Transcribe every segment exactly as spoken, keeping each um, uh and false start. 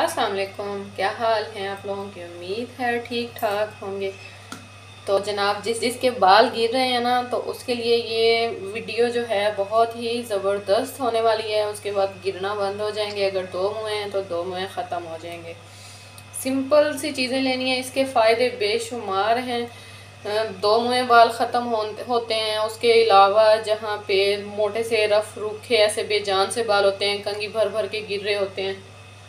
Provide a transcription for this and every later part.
अस्सलाम वालेकुम, क्या हाल है आप लोगों की। उम्मीद है ठीक ठाक होंगे। तो जनाब, जिस जिसके बाल गिर रहे हैं ना, तो उसके लिए ये वीडियो जो है बहुत ही ज़बरदस्त होने वाली है। उसके बाद गिरना बंद हो जाएंगे। अगर दो मुँह हैं तो दो मुँह ख़त्म हो जाएंगे। सिंपल सी चीज़ें लेनी है, इसके फ़ायदे बेशुमार हैं। दो मुँह बाल ख़त्म हो, होते हैं। उसके अलावा जहाँ पे मोटे से रफ रूखे ऐसे बेजान से बाल होते हैं, कंघी भर भर के गिर रहे होते हैं,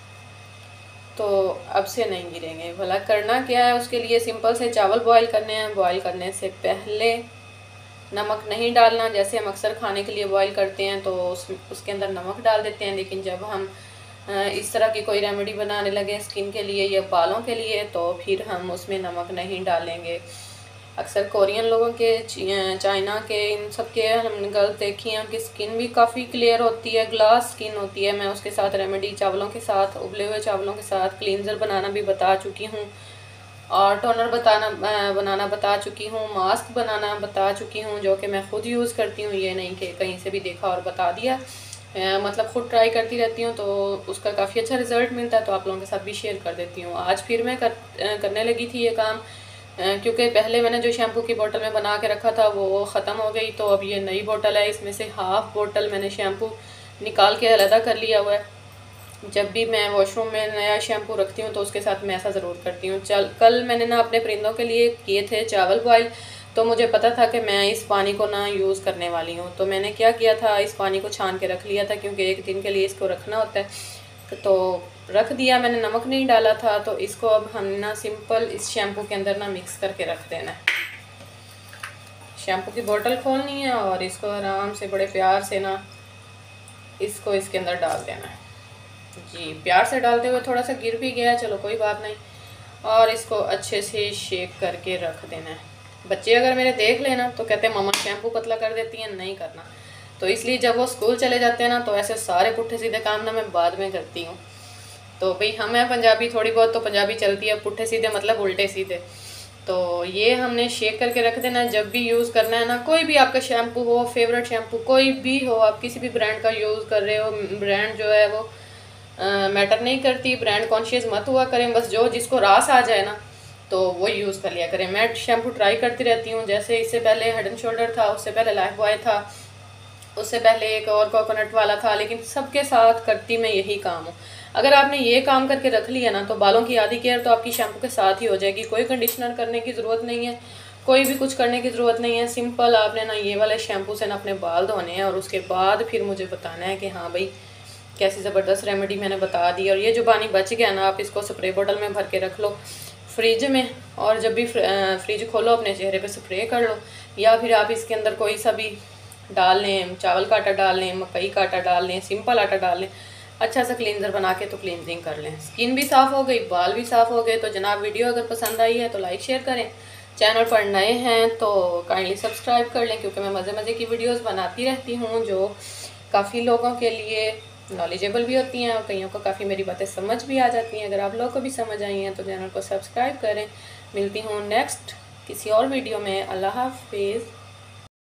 तो अब से नहीं गिरेंगे। भला करना क्या है, उसके लिए सिंपल से चावल बॉईल करने हैं। बॉईल करने से पहले नमक नहीं डालना। जैसे हम अक्सर खाने के लिए बॉईल करते हैं तो उस उसके अंदर नमक डाल देते हैं, लेकिन जब हम इस तरह की कोई रेमेडी बनाने लगे स्किन के लिए या बालों के लिए, तो फिर हम उसमें नमक नहीं डालेंगे। अक्सर कोरियन लोगों के, चाइना के, इन सब के हमने गर्ल्स देखी हैं, उनकी स्किन भी काफ़ी क्लियर होती है, ग्लास स्किन होती है। मैं उसके साथ रेमेडी चावलों के साथ, उबले हुए चावलों के साथ क्लींजर बनाना भी बता चुकी हूँ, और टोनर बताना बनाना बता चुकी हूँ, मास्क बनाना बता चुकी हूँ, जो कि मैं ख़ुद यूज़ करती हूँ। ये नहीं कि कहीं से भी देखा और बता दिया, आ, मतलब ख़ुद ट्राई करती रहती हूँ, तो उसका काफ़ी अच्छा रिज़ल्ट मिलता है, तो आप लोगों के साथ भी शेयर कर देती हूँ। आज फिर मैं कर, करने लगी थी ये काम, क्योंकि पहले मैंने जो शैम्पू की बोतल में बना के रखा था वो ख़त्म हो गई। तो अब ये नई बोतल है, इसमें से हाफ़ बोतल मैंने शैम्पू निकाल के अलग कर लिया हुआ है। जब भी मैं वॉशरूम में नया शैम्पू रखती हूँ तो उसके साथ मैं ऐसा ज़रूर करती हूँ। चल कल मैंने ना अपने परिंदों के लिए किए थे चावल बॉयल, तो मुझे पता था कि मैं इस पानी को ना यूज़ करने वाली हूँ। तो मैंने क्या किया था, इस पानी को छान के रख लिया था, क्योंकि एक दिन के लिए इसको रखना होता है। तो रख दिया मैंने, नमक नहीं डाला था। तो इसको अब हम ना सिंपल इस शैम्पू के अंदर ना मिक्स करके रख देना है। शैम्पू की बोतल खोलनी है और इसको आराम से बड़े प्यार से ना इसको इसके अंदर डाल देना है। जी, प्यार से डालते हुए थोड़ा सा गिर भी गया, चलो कोई बात नहीं। और इसको अच्छे से शेक करके रख देना है। बच्चे अगर मेरे देख लेना तो कहते हैं मम्मा शैम्पू पतला कर देती हैं, नहीं करना। तो इसलिए जब वो स्कूल चले जाते हैं ना, तो ऐसे सारे पुट्ठे सीधे काम ना मैं बाद में करती हूँ। तो भाई हम हैं पंजाबी, थोड़ी बहुत तो पंजाबी चलती है। पुट्ठे सीधे मतलब उल्टे सीधे। तो ये हमने शेक करके रख देना है। जब भी यूज़ करना है ना, कोई भी आपका शैम्पू हो, फेवरेट शैम्पू कोई भी हो, आप किसी भी ब्रांड का यूज़ कर रहे हो, ब्रांड जो है वो मैटर नहीं करती, ब्रांड कॉन्शियस मत हुआ करें। बस जो जिसको रास आ जाए ना तो वो यूज़ कर लिया करें। मैं शैम्पू ट्राई करती रहती हूँ। जैसे इससे पहले हेड एंड शोल्डर था, उससे पहले लाइफ बॉय था, उससे पहले एक और कोकोनट वाला था, लेकिन सबके साथ करती मैं यही काम हूँ। अगर आपने ये काम करके रख लिया ना, तो बालों की आधी केयर तो आपकी शैम्पू के साथ ही हो जाएगी। कोई कंडीशनर करने की ज़रूरत नहीं है, कोई भी कुछ करने की ज़रूरत नहीं है। सिंपल आपने ना ये वाले शैम्पू से ना अपने बाल धोने हैं, और उसके बाद फिर मुझे बताना है कि हाँ भाई कैसी ज़बरदस्त रेमेडी मैंने बता दी। और ये जो पानी बच गया ना, आप इसको स्प्रे बोतल में भर के रख लो फ्रिज में, और जब भी फ्रिज खोलो अपने चेहरे पे स्प्रे कर लो। या फिर आप इसके अंदर कोई सा भी डाल लें, चावल का आटा डाल लें, मकई का आटा डाल लें, सिंपल आटा डाल लें, अच्छा सा क्लींजर बना के तो क्लींजिंग कर लें। स्किन भी साफ़ हो गई, बाल भी साफ़ हो गए। तो जनाब, वीडियो अगर पसंद आई है तो लाइक शेयर करें। चैनल पर नए हैं तो काइंडली सब्सक्राइब कर लें, क्योंकि मैं मज़े मज़े की वीडियोस बनाती रहती हूँ जो काफ़ी लोगों के लिए नॉलेजेबल भी होती हैं, और कईयों को काफ़ी मेरी बातें समझ भी आ जाती हैं। अगर आप लोगों को भी समझ आई हैं तो चैनल को सब्सक्राइब करें। मिलती हूँ नेक्स्ट किसी और वीडियो में। अल्लाह हाफिज़।